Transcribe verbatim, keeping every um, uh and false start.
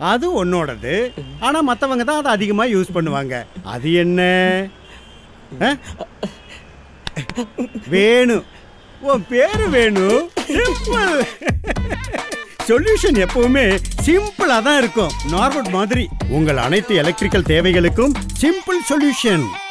அது உன்னோடது. ஆனா மத்தவங்க தான் அதை அதிகமா யூஸ் பண்ணுவாங்க. அது என்ன? வேணு. உன் பேரு வேணு. சிம்பிள். சொல்யூஷன் எப்பவுமே சிம்பிளா தான் இருக்கும். நார்மல் மாதிரி. உங்கள் அனைத்து எலக்ட்ரிக்கல் தேவைகளுக்கும் சிம்பிள் சொல்யூஷன்.